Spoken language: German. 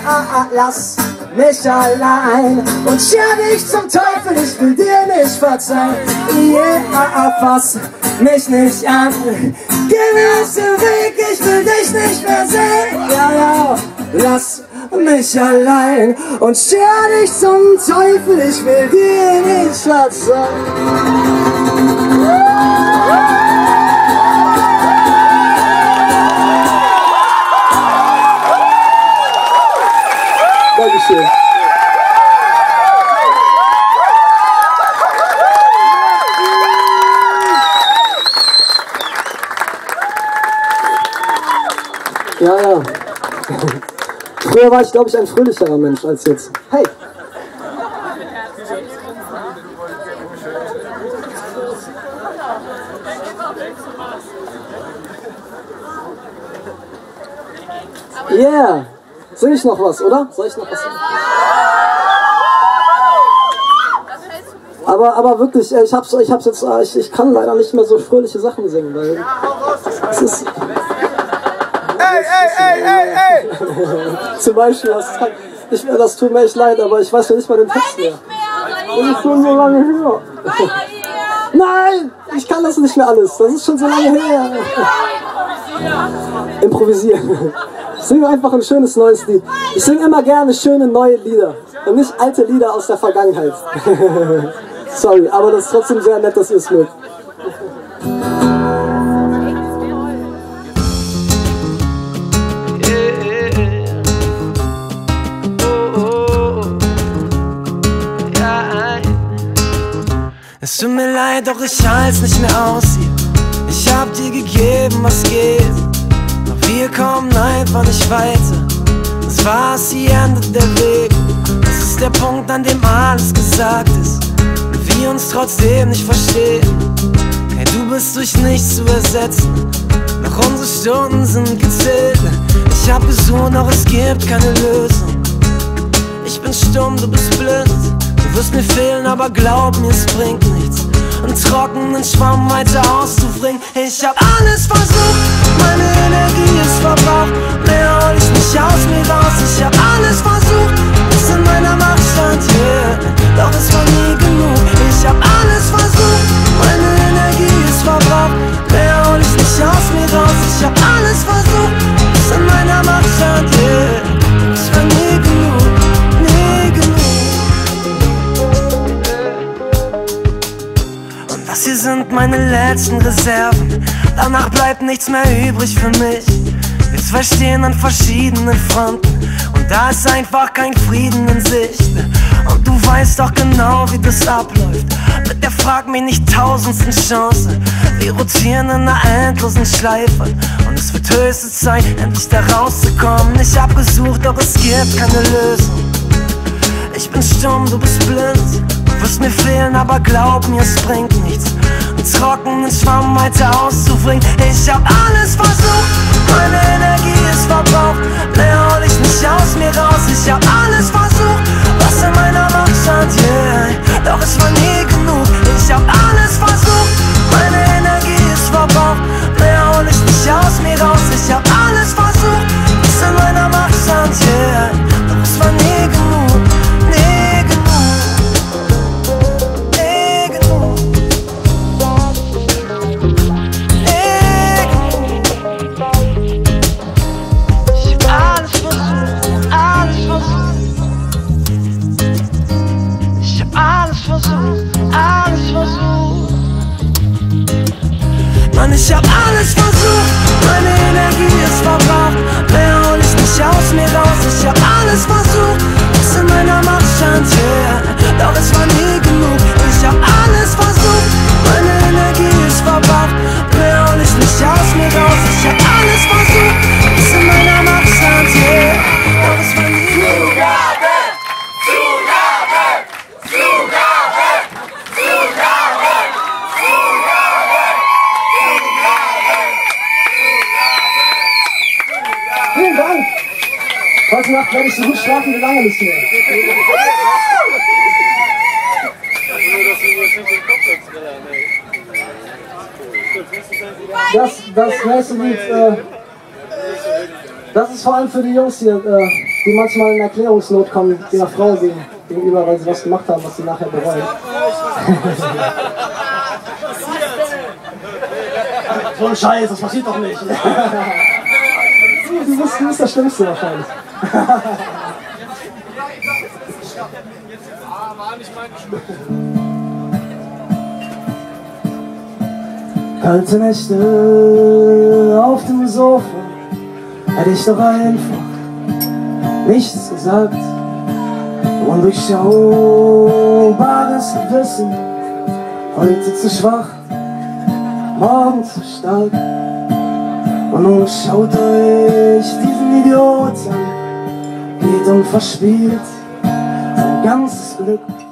lass mich allein und scher dich zum Teufel, ich will dir nicht verzeihen. Yeah, fass mich nicht an, geh mir aus dem Weg, ich will dich nicht mehr sehen. Ja, ja, lass mich allein und scher dich zum Teufel, ich will dir nicht verzeihen. Dankeschön. Ja, ja. Früher war ich, glaube ich, ein fröhlicherer Mensch als jetzt. Hey! Yeah! Sing ich noch was, oder? Soll ich noch was sagen? Aber wirklich, ich kann leider nicht mehr so fröhliche Sachen singen, weil es ist... Ey! Zum Beispiel, das tut mir echt leid, aber ich weiß ja nicht mal den Text mehr. Das ist schon so lange her. Nein! Ich kann das nicht mehr alles, das ist schon so lange her. Improvisieren. Ich singe einfach ein schönes neues Lied. Ich singe immer gerne schöne neue Lieder und nicht alte Lieder aus der Vergangenheit. Sorry, aber das ist trotzdem sehr nett, dass ihr es mögt. Es tut mir leid, doch ich halt's nicht mehr aus hier. Ich hab dir gegeben, was geht, doch wir kommen einfach nicht weiter. Das war's, hier endet der Weg. Das ist der Punkt, an dem alles gesagt ist und wir uns trotzdem nicht verstehen. Hey, du bist durch nichts zu ersetzen, doch unsere Stunden sind gezählt. Ich hab gesucht, doch es gibt keine Lösung. Ich bin stumm, du bist blind. Du wirst mir fehlen, aber glaub mir, es bringt nichts, einen trockenen Schwamm weiter auszubringen. Ich hab alles versucht, meine Energie ist verbraucht, mehr hol ich nicht aus mir raus. Ich hab alles versucht, was in meiner Macht stand, yeah, doch es war nie genug. Ich hab alles versucht, meine Energie ist verbraucht, mehr hol ich nicht aus mir raus. Ich hab alles versucht, was in meiner Macht stand, yeah, doch es war nie genug, nie genug. Das hier sind meine letzten Reserven, danach bleibt nichts mehr übrig für mich. Wir zwei stehen an verschiedenen Fronten und da ist einfach kein Frieden in Sicht. Und du weißt doch genau, wie das abläuft, mit der frag mich nicht tausendsten Chance. Wir rotieren in einer endlosen Schleife und es wird höchste Zeit, endlich da rauszukommen. Ich hab gesucht, doch es gibt keine Lösung. Ich bin stumm, du bist blind. Du wirst mir fehlen, aber glaub mir, es bringt nichts, einen trockenen Schwamm weiter auszubringen. Ich hab alles versucht, meine Energie ist verbraucht, mehr hol ich nicht aus mir raus. Ich hab alles versucht, was in meiner Macht stand, yeah, doch es war nie genug. Ich hab alles versucht, meine Energie ist verbraucht, mehr hol ich nicht aus mir raus. Ich hab alles versucht, was in meiner Macht stand, yeah, doch es war nie genug, nie genug. Mann, ich hab alles versucht, meine Energie ist verbraucht, mehr hol ich nicht aus mir raus. Ich hab alles versucht, was in meiner Macht stand, yeah, doch es war nie genug. Ich hab alles versucht, meine Energie ist verbraucht, mehr hol ich nicht aus mir raus. Ich hab alles versucht, was in meiner Macht stand, yeah, doch es war nie genug. Vielen Dank! Heute Nacht werde ich so gut schlafen wie lange nicht mehr. Das nächste Lied, das ist vor allem für die Jungs hier. die manchmal in Erklärungsnot kommen, ihrer Frau gegenüber, weil sie was gemacht haben, was sie nachher bereuen. So ein Scheiß, das passiert doch nicht. Du bist das Schlimmste wahrscheinlich. Kalte Nächte auf dem Sofa, hätte ich doch einfach nichts gesagt. Undurchschaubares Wissen, heute zu schwach, morgen zu stark. Und nun schaut euch diesen Idiot an, geht und verspielt sein ganzes Glück.